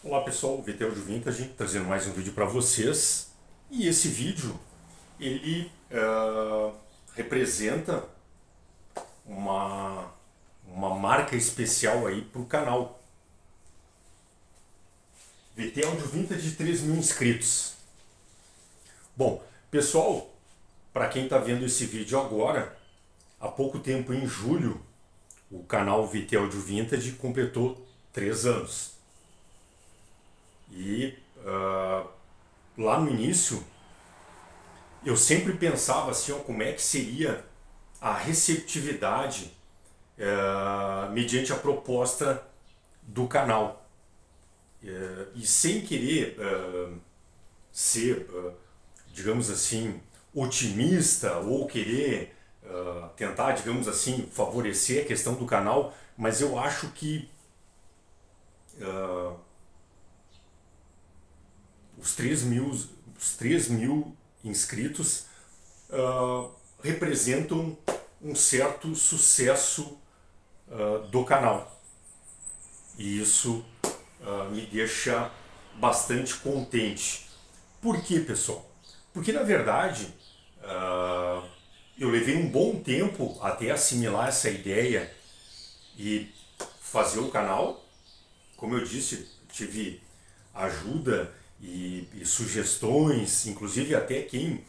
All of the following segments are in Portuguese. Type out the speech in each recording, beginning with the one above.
Olá pessoal, VT Audio Vintage trazendo mais um vídeo para vocês. E esse vídeo ele representa uma marca especial aí para o canal. VT Audio Vintage de 3.000 inscritos. Bom, pessoal, para quem está vendo esse vídeo agora, há pouco tempo, em julho, o canal VT Audio Vintage completou 3 anos. E lá no início eu sempre pensava assim, ó, como é que seria a receptividade mediante a proposta do canal. E sem querer ser, digamos assim, otimista ou querer tentar, digamos assim, favorecer a questão do canal, mas eu acho que os 3.000 inscritos representam um certo sucesso do canal. E isso me deixa bastante contente. Por quê, pessoal? Porque, na verdade, eu levei um bom tempo até assimilar essa ideia e fazer o canal. Como eu disse, tive ajuda e sugestões, inclusive até quem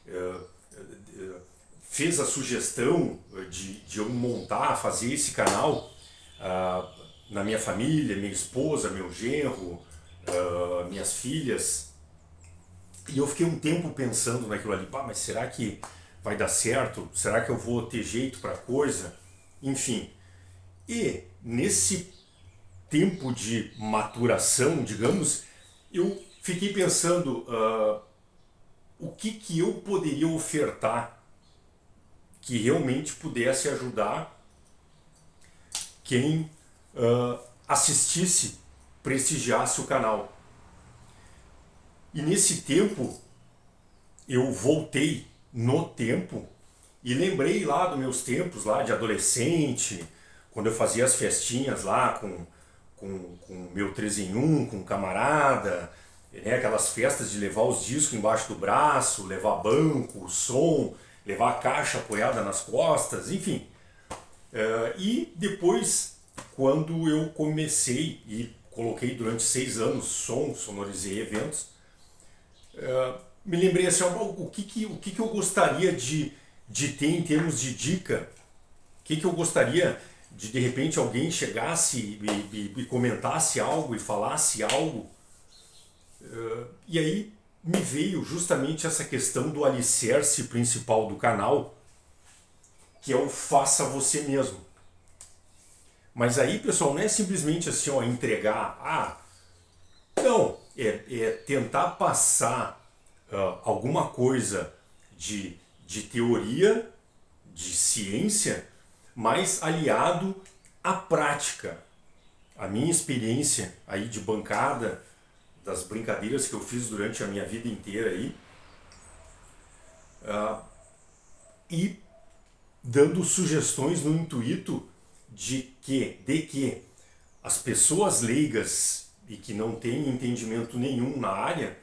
fez a sugestão de eu montar, fazer esse canal na minha família, minha esposa, meu genro, minhas filhas. E eu fiquei um tempo pensando naquilo ali, mas será que vai dar certo? Será que eu vou ter jeito para a coisa? Enfim, e nesse tempo de maturação, digamos, eu fiquei pensando o que eu poderia ofertar que realmente pudesse ajudar quem assistisse, prestigiasse o canal. E nesse tempo eu voltei no tempo e lembrei lá dos meus tempos lá de adolescente, quando eu fazia as festinhas lá com meu 3 em 1, com um camarada, né, aquelas festas de levar os discos embaixo do braço, levar banco, som, levar a caixa apoiada nas costas, enfim. E depois, quando eu comecei e coloquei durante 6 anos som, sonorizei eventos, me lembrei assim, o que eu gostaria de ter em termos de dica, o que eu gostaria de repente alguém chegasse e comentasse algo e falasse algo. E aí me veio justamente essa questão do alicerce principal do canal, que é o faça você mesmo. Mas aí, pessoal, não é simplesmente assim, ó, entregar, não, é tentar passar alguma coisa de teoria, de ciência, mas aliado à prática. A minha experiência aí de bancada, das brincadeiras que eu fiz durante a minha vida inteira aí, e dando sugestões no intuito de que as pessoas leigas e que não têm entendimento nenhum na área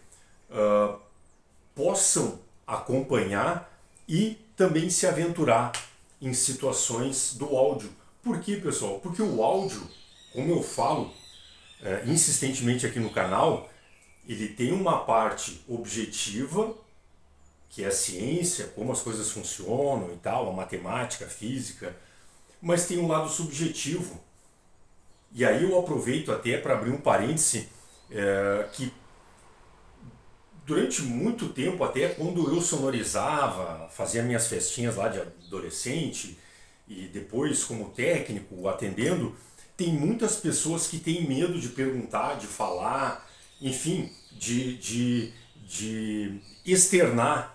possam acompanhar e também se aventurar em situações do áudio. Por quê, pessoal? Porque o áudio, como eu falo insistentemente aqui no canal, ele tem uma parte objetiva, que é a ciência, como as coisas funcionam e tal, a matemática, a física, mas tem um lado subjetivo. E aí eu aproveito até para abrir um parêntese, que durante muito tempo, até quando eu sonorizava, fazia minhas festinhas lá de adolescente e depois como técnico, atendendo, tem muitas pessoas que têm medo de perguntar, de falar, enfim, de externar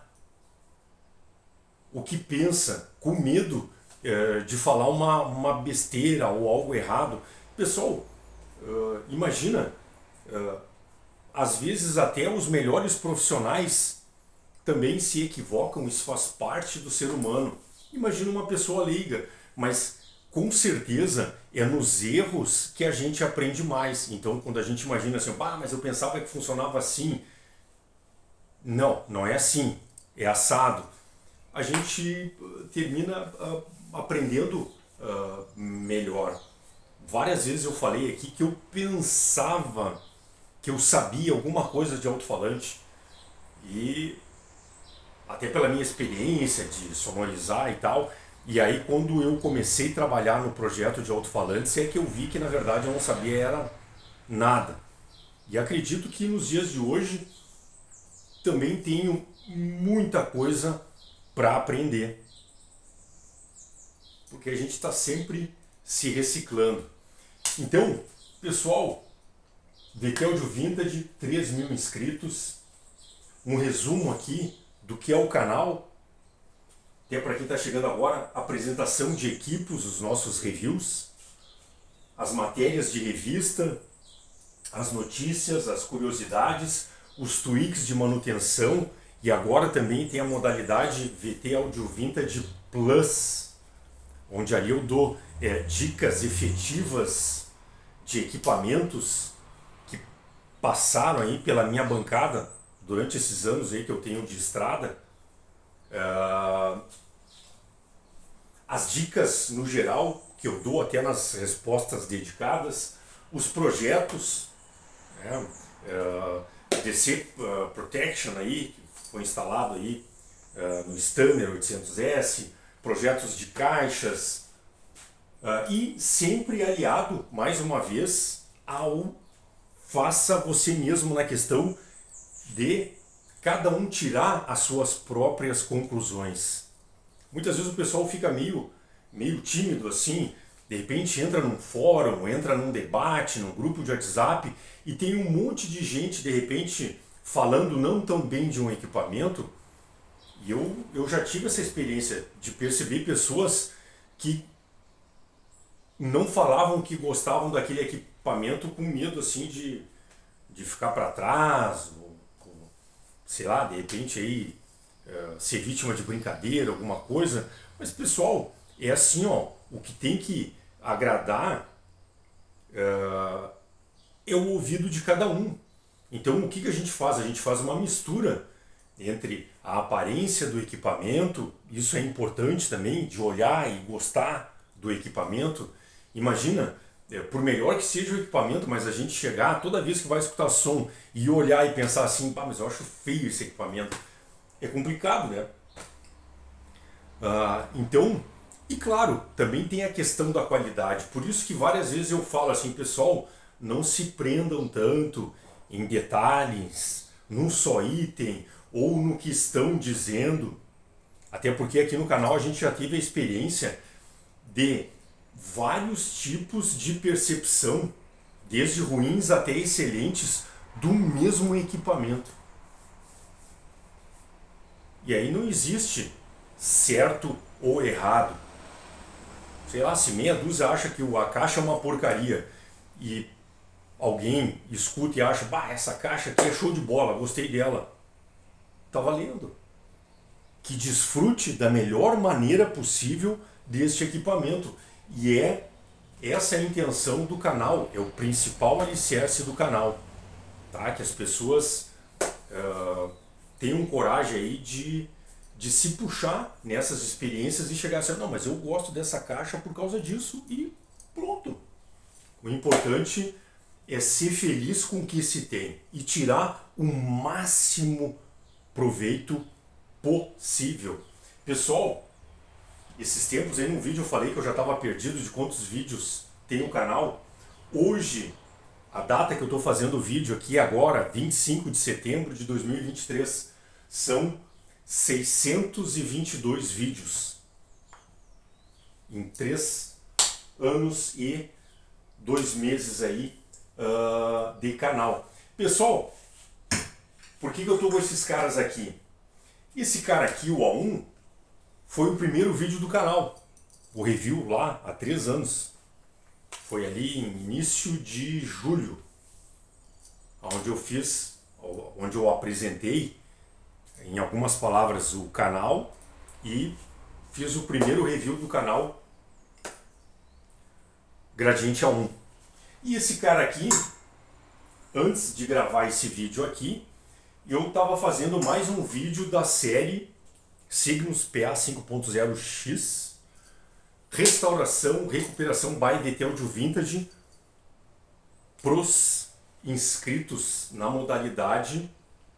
o que pensa, com medo de falar uma besteira ou algo errado. Pessoal, imagina, às vezes até os melhores profissionais também se equivocam, isso faz parte do ser humano. Imagina uma pessoa leiga, mas com certeza é nos erros que a gente aprende mais. Então, quando a gente imagina assim, mas eu pensava que funcionava assim. Não, não é assim, é assado. A gente termina aprendendo melhor. Várias vezes eu falei aqui que eu pensava que eu sabia alguma coisa de alto-falante, e até pela minha experiência de sonorizar e tal. E aí, quando eu comecei a trabalhar no projeto de alto-falantes, é que eu vi que na verdade eu não sabia era nada. E acredito que nos dias de hoje também tenho muita coisa para aprender, porque a gente está sempre se reciclando. Então, pessoal, VT Audio Vintage, 3.000 inscritos, um resumo aqui do que é o canal. Até para quem está chegando agora, apresentação de equipos, os nossos reviews, as matérias de revista, as notícias, as curiosidades, os tweaks de manutenção, e agora também tem a modalidade VT Audio Vintage Plus, onde ali eu dou dicas efetivas de equipamentos que passaram aí pela minha bancada durante esses anos aí que eu tenho de estrada. As dicas no geral que eu dou até nas respostas dedicadas, os projetos, DC Protection aí, que foi instalado aí no Stunner 800S, projetos de caixas, e sempre aliado, mais uma vez, ao faça você mesmo na questão de cada um tirar as suas próprias conclusões. Muitas vezes o pessoal fica meio tímido assim, de repente entra num fórum, entra num debate, num grupo de WhatsApp, e tem um monte de gente de repente falando não tão bem de um equipamento. E eu já tive essa experiência de perceber pessoas que não falavam que gostavam daquele equipamento com medo assim de ficar para trás, ou, sei lá, de repente aí ser vítima de brincadeira, alguma coisa. Mas pessoal, é assim, ó, o que tem que agradar é o ouvido de cada um. Então o que a gente faz? A gente faz uma mistura entre a aparência do equipamento, isso é importante também, de olhar e gostar do equipamento. Imagina, por melhor que seja o equipamento, mas a gente chegar toda vez que vai escutar som e olhar e pensar assim, mas eu acho feio esse equipamento, é complicado, né? Então, e claro, também tem a questão da qualidade. Por isso que várias vezes eu falo assim, pessoal, não se prendam tanto em detalhes, num só item ou no que estão dizendo. Até porque aqui no canal a gente já teve a experiência de vários tipos de percepção, desde ruins até excelentes, do mesmo equipamento. E aí não existe certo ou errado. Sei lá, se meia dúzia acha que a caixa é uma porcaria e alguém escuta e acha, essa caixa aqui é show de bola, gostei dela, tá valendo. Que desfrute da melhor maneira possível deste equipamento. E essa é a intenção do canal, é o principal alicerce do canal, tá? Que as pessoas tenham coragem aí de se puxar nessas experiências e chegar assim, não, mas eu gosto dessa caixa por causa disso, e pronto. O importante é ser feliz com o que se tem e tirar o máximo proveito possível. Pessoal, esses tempos aí no vídeo eu falei que eu já estava perdido de quantos vídeos tem no canal. Hoje, a data que eu estou fazendo o vídeo aqui agora, 25 de setembro de 2023, são 622 vídeos em 3 anos e 2 meses aí de canal. Pessoal, por que eu estou com esses caras aqui? Esse cara aqui, o A1, foi o primeiro vídeo do canal, o review lá há 3 anos. Foi ali em início de julho, onde eu apresentei em algumas palavras o canal e fiz o primeiro review do canal gradiente a 1. E esse cara aqui, antes de gravar esse vídeo aqui, eu estava fazendo mais um vídeo da série Signos PA 5.0X, restauração, recuperação by VT Audio Vintage pros inscritos na modalidade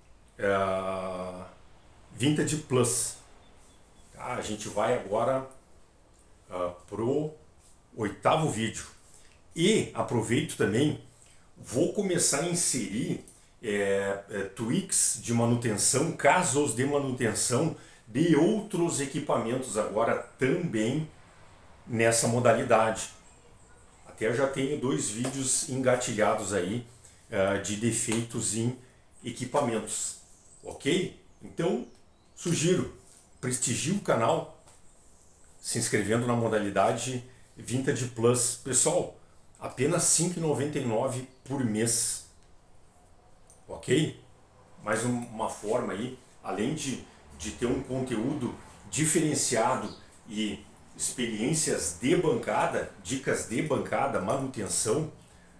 Vintage Plus. Tá? A gente vai agora pro 8º vídeo. E aproveito também, vou começar a inserir tweaks de manutenção, casos de manutenção de outros equipamentos agora também nessa modalidade. Até já tenho 2 vídeos engatilhados aí de defeitos em equipamentos, ok? Então sugiro, prestigie o canal se inscrevendo na modalidade Vintage Plus. Pessoal, apenas R$ 5,99 por mês, ok? Mais uma forma aí, além de ter um conteúdo diferenciado e experiências de bancada, dicas de bancada, manutenção,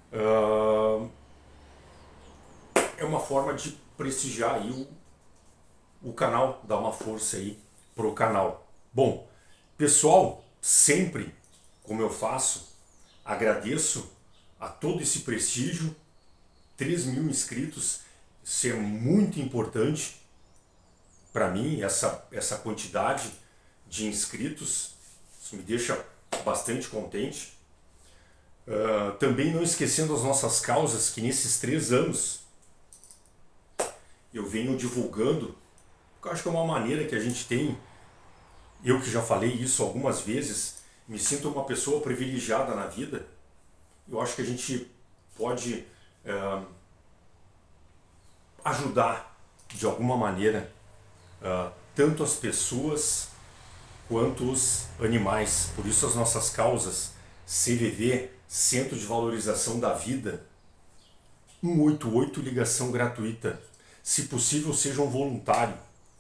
é uma forma de prestigiar aí o canal, dar uma força aí pro canal. Bom, pessoal, sempre, como eu faço, agradeço a todo esse prestígio, 3.000 inscritos, isso é muito importante para mim, essa quantidade de inscritos, isso me deixa bastante contente. Também não esquecendo as nossas causas, que nesses 3 anos eu venho divulgando, porque eu acho que é uma maneira que a gente tem, eu que já falei isso algumas vezes, me sinto uma pessoa privilegiada na vida. Eu acho que a gente pode ajudar de alguma maneira tanto as pessoas quanto os animais. Por isso as nossas causas, CVV, Centro de Valorização da Vida, 188, ligação gratuita. Se possível, seja um voluntário,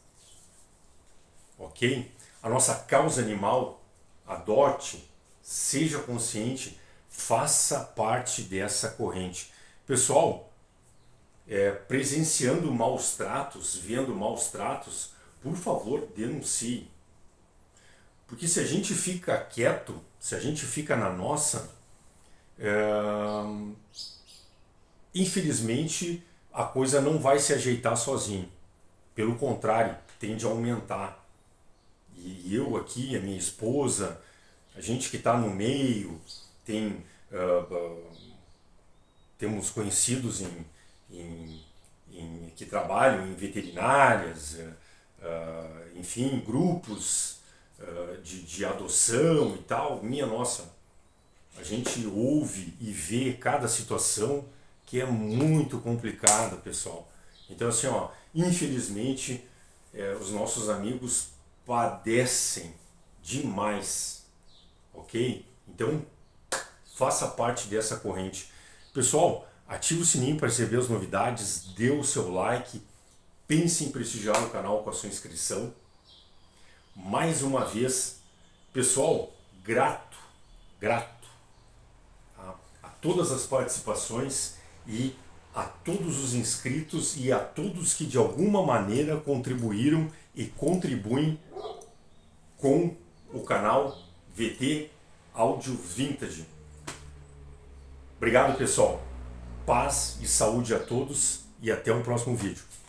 ok? A nossa causa animal, adote, seja consciente, faça parte dessa corrente. Pessoal, presenciando maus tratos, vendo maus tratos, por favor, denuncie. Porque se a gente fica quieto, se a gente fica na nossa, infelizmente a coisa não vai se ajeitar sozinho. Pelo contrário, tende a aumentar. E eu aqui, a minha esposa, a gente que está no meio, temos conhecidos que trabalham em veterinárias, enfim, grupos de adoção e tal. Minha nossa, a gente ouve e vê cada situação que é muito complicada, pessoal. Então assim, ó, infelizmente os nossos amigos padecem demais, ok? Então faça parte dessa corrente. Pessoal, ative o sininho para receber as novidades, dê o seu like, pense em prestigiar o canal com a sua inscrição. Mais uma vez, pessoal, grato a todas as participações e a todos os inscritos e a todos que de alguma maneira contribuíram e contribuem com o canal VT Audio Vintage. Obrigado, pessoal. Paz e saúde a todos e até o próximo vídeo.